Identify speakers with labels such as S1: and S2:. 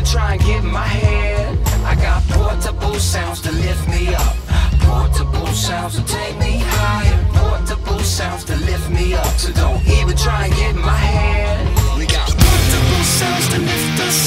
S1: try and get in my head. I got portable sounds to lift me up, portable sounds to take me higher, portable sounds to lift me up. So don't even try and get in my head. We got portable sounds to lift us